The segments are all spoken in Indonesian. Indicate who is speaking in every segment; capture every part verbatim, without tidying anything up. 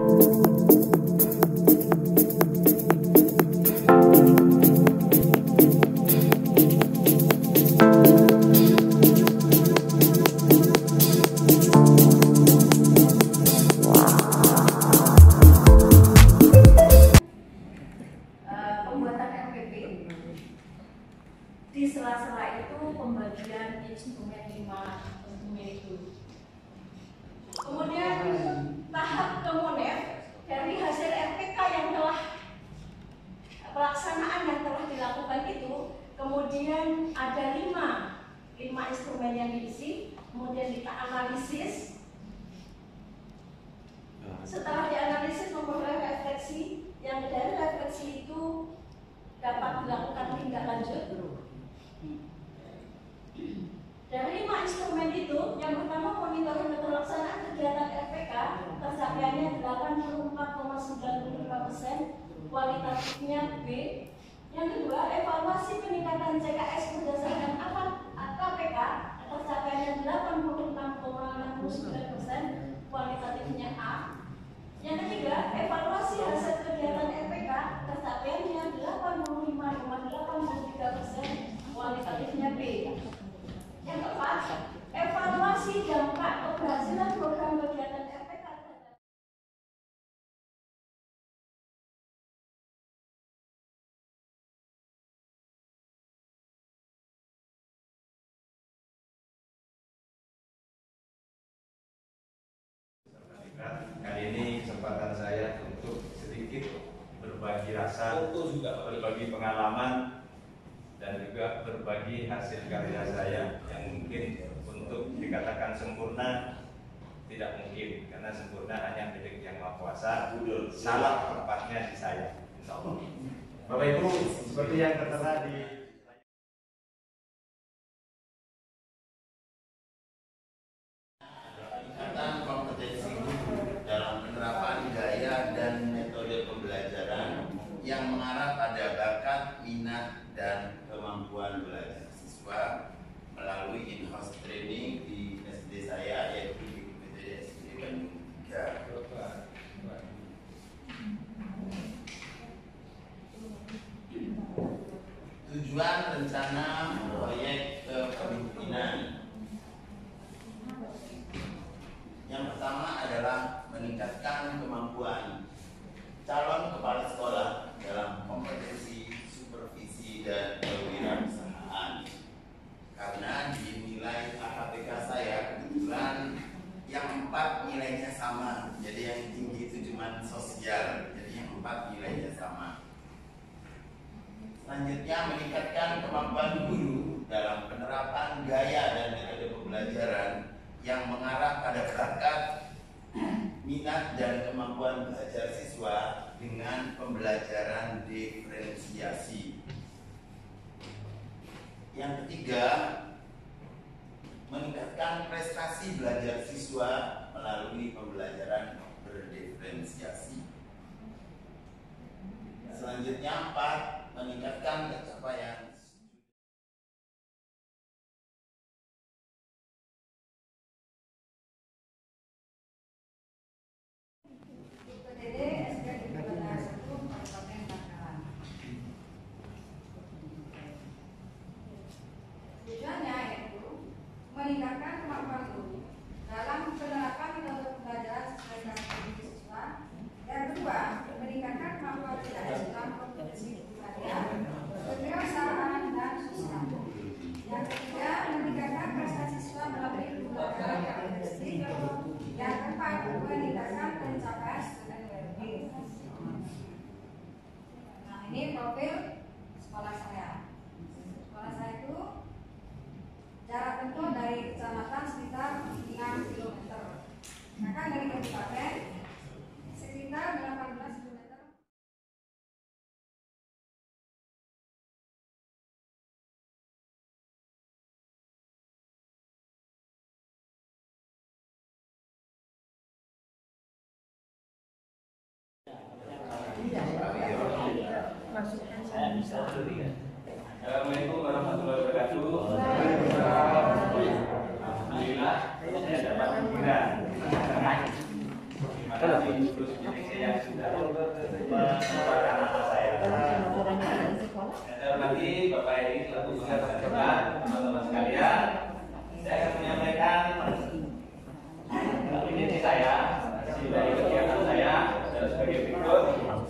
Speaker 1: Di sela-sela itu pembagian instrumen lima instrumen itu. Kemudian tahap kemudian dari hasil R P K yang telah pelaksanaan yang telah dilakukan itu, kemudian ada lima lima instrumen yang diisi, kemudian kita analisis. Setelah dianalisis memperoleh refleksi, yang dari refleksi itu dapat dilakukan tindak lanjut. Dari lima instrumen itu, yang pertama monitoring pelaksanaan kegiatan R P K, tercapaiannya delapan puluh empat koma sembilan lima persen, kualitatifnya B. Yang kedua, evaluasi peningkatan C K S berdasarkan K P K, tercapaiannya delapan puluh enam koma enam sembilan persen, kualitatifnya A. Yang ketiga, evaluasi hasil kegiatan R P K, tercapaiannya delapan puluh lima koma delapan tiga persen, kualitatifnya B. Yang keempat, evaluasi dampak keberhasilan program kegiatan R P K terhadap
Speaker 2: kali ini kesempatan saya untuk sedikit berbagi rasa, berbagi pengalaman, dan juga berbagi hasil karya saya yang mungkin untuk dikatakan sempurna tidak mungkin, karena sempurna hanya milik Yang Maha Kuasa. Salah tempatnya di saya, insya Allah. Bapak Ibu, seperti yang tertera di
Speaker 3: kompetensi dalam penerapan gaya dan metode pembelajaran yang mengarah pada bakat, minat, dan kemampuan belajar siswa melalui in-house training di S D saya, yaitu di U P T S D Bandung tiga. Tujuan rencana proyek kepemimpinan yang pertama adalah meningkatkan kemampuan calon kepala sekolah dalam kompetensi, supervisi, dan kewirausahaan. Karena dinilai A K P K saya kebetulan yang empat nilainya sama, jadi yang tinggi itu cuma sosial, jadi yang empat nilainya sama. Selanjutnya, meningkatkan kemampuan guru dalam penerapan gaya dan metode pembelajaran yang mengarah pada bakat, minat, dan kemampuan belajar siswa dengan pembelajaran diferensiasi. Yang ketiga, meningkatkan prestasi belajar siswa melalui pembelajaran berdiferensiasi. Selanjutnya, empat, meningkatkan pencapaian
Speaker 4: meningkatkan kemampuan guru dalam penerapan metode pembelajaran sesuai karakter siswa. Yang kedua, meningkatkan kemampuan belajar dalam kompetensi belajar, kewirausahaan, dan sosial. Yang ketiga, meningkatkan prestasi siswa melalui pembelajaran yang berbasis. Yang keempat, meningkatkan pencapaian student well-being. Nah, ini profil sekolah saya. Sekolah saya itu jarak tempuh dari kecamatan sekitar enam kilometer. Maka dari kabupaten sekitar delapan belas kilometer.
Speaker 2: Assalamualaikum warahmatullahi wabarakatuh. Alhamdulillah saya dapat panggilan. Terima karena di Lulus ini saya sudah mengeluarkan nama saya. Dan nanti Bapak Edi selaku tugas dan teman-teman sekalian, saya akan menyampaikan ini saya, hasil dari kegiatan saya dan sebagai berikut.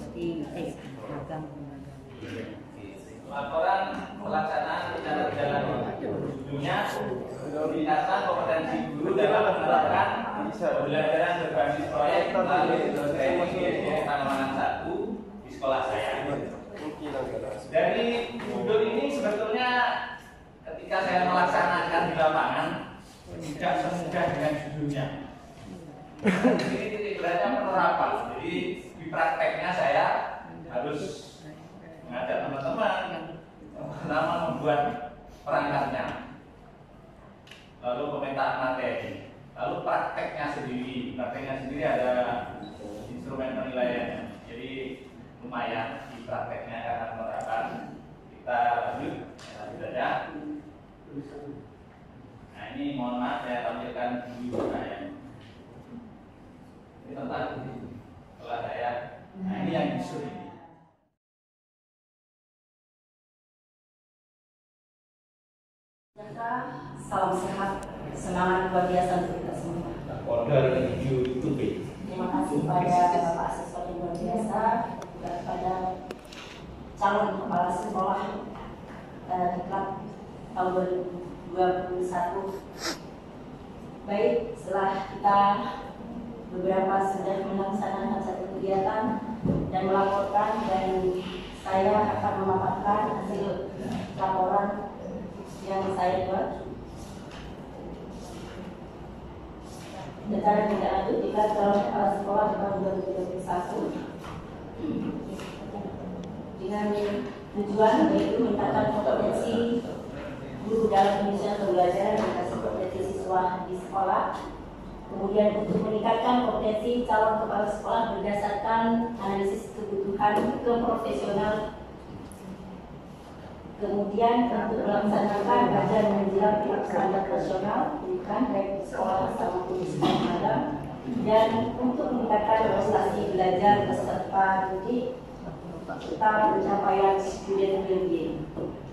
Speaker 2: Laporan pelaksanaan rencana jalan judulnya peningkatan kompetensi guru dalam menerapkan pembelajaran berbasis proyek melalui training di S D N Panamanan satu di sekolah saya. Dari judul ini sebetulnya ketika saya melaksanakan di lapangan tidak semudah dengan judulnya. Ini titik beratnya penerapan. Jadi di prakteknya saya harus mengajak teman-teman pertama membuat perangkatnya, lalu pemetaan materi, lalu prakteknya sendiri. Prakteknya sendiri ada instrumen penilaiannya. Jadi lumayan di prakteknya karena penerapan. Kita lanjut saja. Nah ini mohon maaf saya tampilkan dulu saya. Ini tentang setelah saya. Nah ini yang disuruh ini.
Speaker 1: Salam sehat, semangat luar biasa untuk kita semua.
Speaker 2: Order YouTube.
Speaker 1: Terima kasih pada Bapak Asesor yang luar biasa dan pada calon kepala sekolah uh, diklat tahun dua ribu dua puluh satu. Baik, setelah kita beberapa sudah melaksanakan satu kegiatan dan melaporkan, dan saya akan memaparkan hasil laporan yang saya buat. Secara tidak lanjut jika calon kepala sekolah tahun dua ribu dua puluh satu dengan tujuan yaitu meningkatkan kompetensi guru dalam penyusunan pembelajaran dan kompetensi siswa di sekolah. Kemudian untuk meningkatkan kompetensi calon kepala sekolah berdasarkan analisis kebutuhan keprofesional. Kemudian untuk melaksanakan kajian menjelang standar nasional pendidikan baik di sekolah maupun di sekolah magang, dan untuk meningkatkan prestasi belajar peserta didik serta pencapaian student well-being.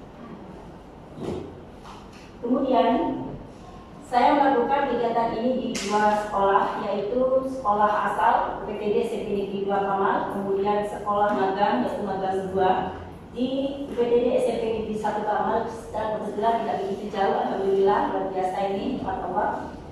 Speaker 1: Kemudian saya melakukan kegiatan ini di dua sekolah, yaitu sekolah asal U P T D S M P Negeri dua Kamal, kemudian sekolah magang yaitu magang dua di U P T D S M P Negeri satu Kamal. Dan kebetulan tidak begitu jauh, alhamdulillah, luar biasa ini teman-teman.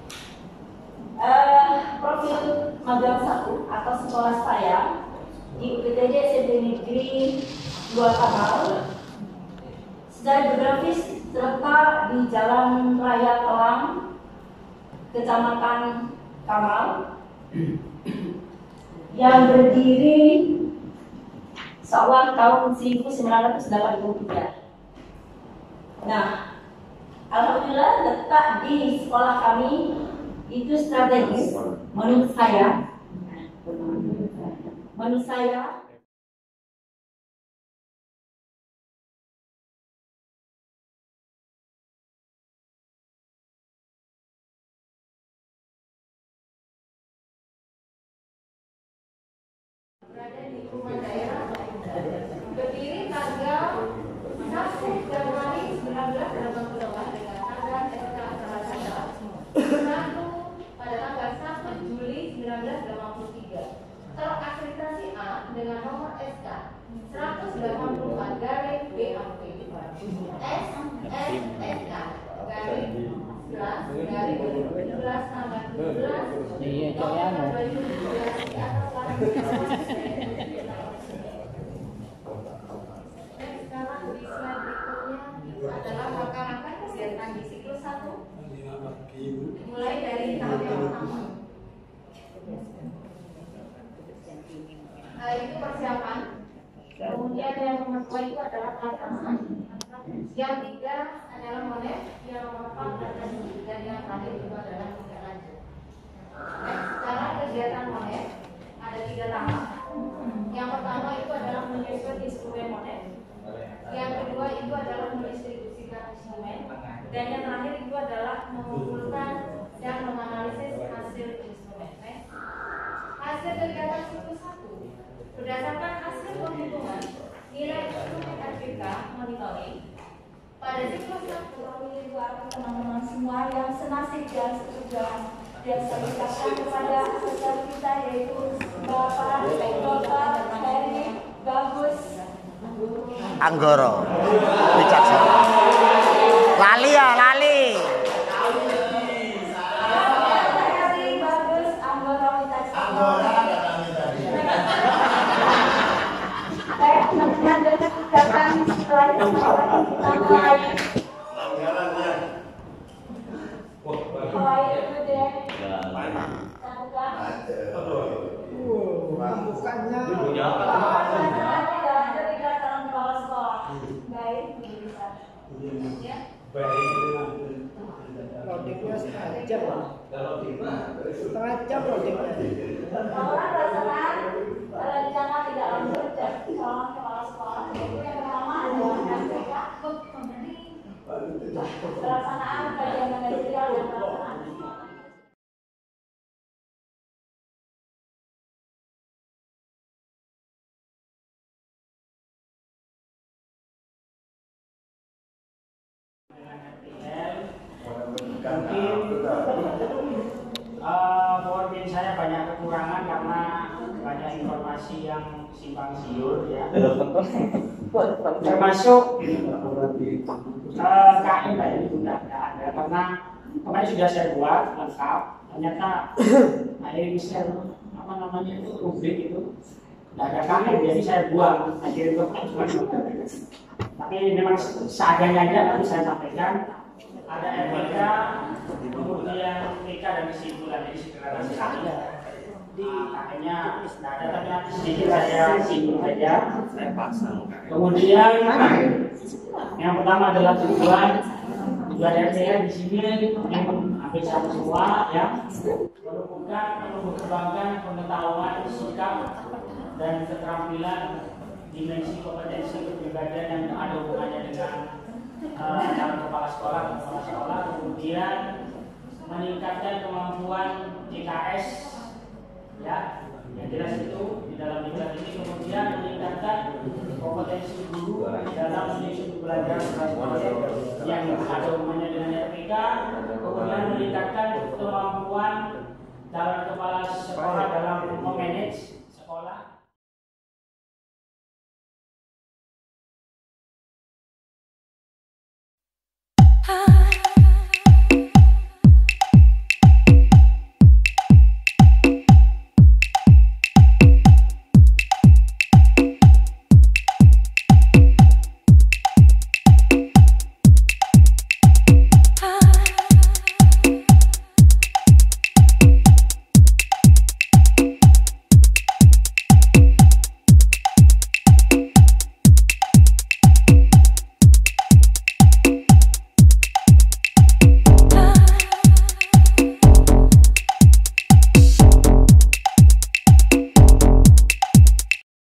Speaker 1: Uh, profil magang satu atau sekolah saya di U P T D S M P Negeri dua Kamal secara geografis terletak di Jalan Raya Telang, Kecamatan Kamal, yang berdiri seawal tahun seribu sembilan ratus delapan puluh tiga. Nah, alhamdulillah letak di sekolah kami itu strategis menurut saya. Menurut saya berada di rumah daerah, berdiri tanggal satu Januari seribu sembilan ratus delapan puluh delapan dengan tanggal S K acara satu pada tanggal satu Juli seribu sembilan ratus delapan puluh tiga. Terakreditasi A dengan nomor S K seratus delapan puluh empat garis B A P S S S K garis sebelas garis dua ribu tujuh belas tanggal tujuh belas November dua ribu tujuh belas di atas layar. Dan sekarang di slide berikutnya adalah rangka-rangka kegiatan di siklus satu, mulai dari tahap yang pertama. Nah, itu persiapan. Kemudian yang nomor dua itu adalah pelaksanaan. Yang tiga adalah monet, yang nomor empat adalah dan yang terakhir itu adalah tindak lanjut. Nah, secara kegiatan monet ada tiga tahap. Yang pertama itu adalah menyusun instrumen monet. Yang kedua itu adalah mendistribusikan instrumen. Dan yang terakhir itu adalah mengumpulkan dan menganalisis hasil instrumen. Hasil
Speaker 4: hasil kegiatan siklus satu berdasarkan hasil penghitungan nilai instrumen R P K monitoring pada siklus satu.
Speaker 1: Kami buat teman-teman semua yang senasib dan sesudah dan saya ucapkan kepada asesor kita yaitu Bapak Doktor Heri Bagus
Speaker 5: Anggoro Wicaksana. Lali ya, lali.
Speaker 1: Heri Bagus Anggoro Wicaksana. Saya teman-teman dengan ucapan setelah itu kita mulai. Mulai itu deh.
Speaker 5: Bukannya. Loadingnya setengah jam. Setengah jam loadingnya.
Speaker 1: Orang pelaksanaan rencana tidak lanjut dan calon kepala sekolah. Itu yang pertama adalah R P K. Pelaksanaan kajian manajerial dan pelaksanaan.
Speaker 6: Mungkin uh, PowerPoint saya banyak kekurangan karena banyak informasi yang simpang siur ya. Termasuk uh, K M ini sudah ada karena kemarin sudah saya buat lengkap. Ternyata akhirnya share apa namanya itu rubrik itu tidak ada K M, jadi saya buang akhirnya cuma. Tapi memang seadanya aja nanti saya sampaikan. Ada R P K, kemudian P K dan kesimpulan, jadi sederhana sekali. Makanya tidak ada, tapi nanti sedikit saya singgung saja. Kemudian yang pertama adalah tujuan tujuan R P K di sini ini hampir sama semua ya, menumbuhkan mengembangkan pengetahuan, sikap dan keterampilan dimensi kompetensi kepribadian yang ada hubungannya dengan Uh, calon kepala sekolah, kepala sekolah, kemudian meningkatkan kemampuan C K S, ya, yang jelas itu di dalam diklat ini, kemudian meningkatkan kompetensi guru dalam menyusun pembelajaran sekolah yang ada hubungannya dengan R P K, kemudian meningkatkan kemampuan calon kepala sekolah dalam memanage sekolah.